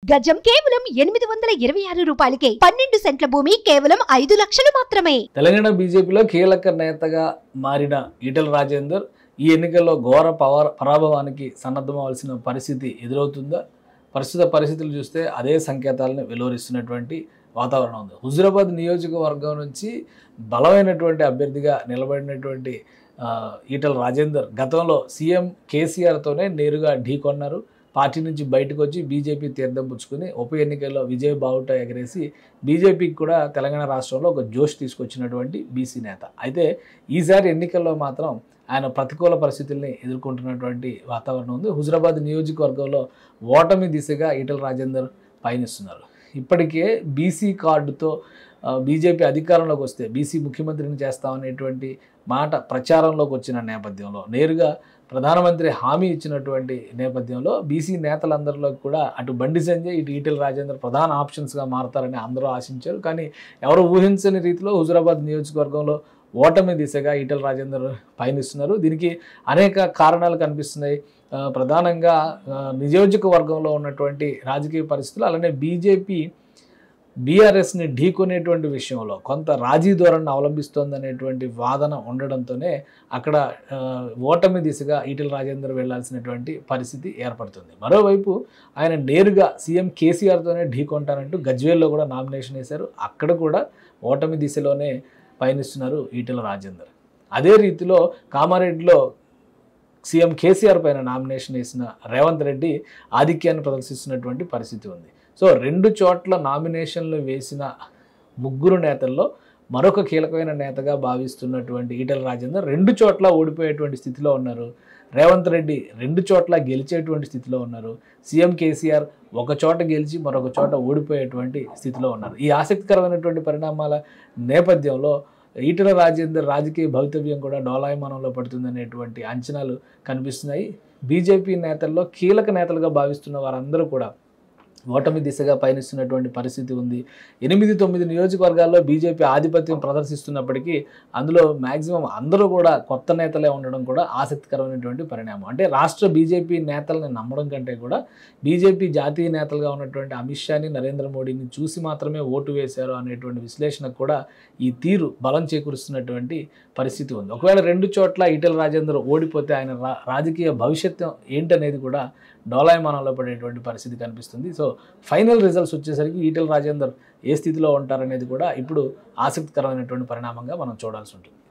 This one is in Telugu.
గజం కేవలం 826 రూపాయలకే. 12 సెంట్ల భూమి కేవలం 5 లక్షలు మాత్రమే. తెలంగాణ బీజేపీలో కీలక నేతగా మారిన ఈటెల రాజేందర్ ఈ ఎన్నికల్లో ఘోర పరాభవానికి సన్నద్ధమవలసిన పరిస్థితి ఎదురవుతుందా? ప్రస్తుత పరిస్థితులు చూస్తే అదే సంకేతాలను వెలువరిస్తున్నటువంటి వాతావరణం ఉంది. హుజురాబాద్ నియోజకవర్గం నుంచి బలమైనటువంటి అభ్యర్థిగా నిలబడినటువంటి ఈటెల రాజేందర్ గతంలో సీఎం కేసీఆర్తోనే నేరుగా ఢీకొన్నారు. పార్టీ నుంచి బయటకు వచ్చి బీజేపీ తీర్థం పుచ్చుకుని ఉప ఎన్నికల్లో విజయ బావుట ఎగరేసి బీజేపీకి కూడా తెలంగాణ రాష్ట్రంలో ఒక జోష్ తీసుకొచ్చినటువంటి బీసీ నేత. అయితే ఈసారి ఎన్నికల్లో మాత్రం ఆయన ప్రతికూల పరిస్థితుల్ని ఎదుర్కొంటున్నటువంటి వాతావరణం ఉంది. హుజురాబాద్ నియోజకవర్గంలో ఓటమి దిశగా ఈటెల రాజేందర్ పయనిస్తున్నారు. ఇప్పటికే బీసీ కార్డుతో బీజేపీ అధికారంలోకి వస్తే బీసీ ముఖ్యమంత్రిని చేస్తామనేటువంటి మాట ప్రచారంలోకి వచ్చిన నేపథ్యంలో నేరుగా ప్రధానమంత్రి హామీ ఇచ్చినటువంటి నేపథ్యంలో బీసీ నేతలందరిలో కూడా అటు బండి సంజయ్ ఇటు ఈటెల రాజేందర్ ప్రధాన ఆప్షన్స్గా మారతారని అందరూ ఆశించారు. కానీ ఎవరు ఊహించని రీతిలో హుజురాబాద్ నియోజకవర్గంలో ఓటమి దిశగా ఈటెల రాజేందర్ పయనిస్తున్నారు. దీనికి అనేక కారణాలు కనిపిస్తున్నాయి. ప్రధానంగా నియోజకవర్గంలో ఉన్నటువంటి రాజకీయ పరిస్థితులు, అలానే బీజేపీ బీఆర్ఎస్ని ఢీకొనేటువంటి విషయంలో కొంత రాజీ ధోరణిని అవలంబిస్తోందనేటువంటి వాదన ఉండడంతోనే అక్కడ ఓటమి దిశగా ఈటెల రాజేందర్ వెళ్లాల్సినటువంటి పరిస్థితి ఏర్పడుతుంది. మరోవైపు ఆయన నేరుగా సీఎం కేసీఆర్తోనే ఢీకొంటానంటూ గజ్వేల్లో కూడా నామినేషన్ వేశారు. అక్కడ కూడా ఓటమి దిశలోనే పయనిస్తున్నారు ఈటెల రాజేందర్. అదే రీతిలో కామారెడ్డిలో సీఎం కేసీఆర్ పైన నామినేషన్ వేసిన రేవంత్ రెడ్డి ఆధిక్యాన్ని ప్రదర్శిస్తున్నటువంటి పరిస్థితి ఉంది. సో 2 చోట్ల నామినేషన్లు వేసిన ముగ్గురు నేతల్లో మరొక కీలకమైన నేతగా భావిస్తున్నటువంటి ఈటెల రాజేందర్ 2 చోట్ల ఓడిపోయేటువంటి స్థితిలో ఉన్నారు. రేవంత్ రెడ్డి 2 చోట్ల గెలిచేటువంటి స్థితిలో ఉన్నారు. సీఎం కేసీఆర్ ఒక చోట గెలిచి మరొక చోట ఓడిపోయేటువంటి స్థితిలో ఉన్నారు. ఈ ఆసక్తికరమైనటువంటి పరిణామాల నేపథ్యంలో ఈటెల రాజేందర్ రాజకీయ భవితవ్యం కూడా డోలాయమానంలో పడుతుందనేటువంటి అంచనాలు కనిపిస్తున్నాయి. బీజేపీ నేతల్లో కీలక నేతలుగా భావిస్తున్న వారందరూ కూడా ఓటమి దిశగా పయనిస్తున్నటువంటి పరిస్థితి ఉంది. 8-9 నియోజకవర్గాల్లో బీజేపీ ఆధిపత్యం ప్రదర్శిస్తున్నప్పటికీ అందులో మ్యాక్సిమం అందరూ కూడా కొత్త నేతలే ఉండడం కూడా ఆసక్తికరమైనటువంటి పరిణామం. అంటే రాష్ట్ర బీజేపీ నేతల్ని నమ్మడం కంటే కూడా బీజేపీ జాతీయ నేతలుగా ఉన్నటువంటి అమిత్ షాని, నరేంద్ర మోడీని చూసి మాత్రమే ఓటు వేశారు అనేటువంటి విశ్లేషణకు కూడా ఈ తీరు బలం చేకూరుస్తున్నటువంటి పరిస్థితి ఉంది. ఒకవేళ 2 చోట్ల ఈటెల రాజేందర్ ఓడిపోతే ఆయన రాజకీయ భవిష్యత్తు ఏంటనేది కూడా డోలాయమానంలో పడేటువంటి పరిస్థితి కనిపిస్తుంది. సో ఫైనల్ రిజల్ట్స్ వచ్చేసరికి ఈటెల రాజేందర్ ఏ స్థితిలో ఉంటారనేది కూడా ఇప్పుడు ఆసక్తికరమైనటువంటి పరిణామంగా మనం చూడాల్సి ఉంటుంది.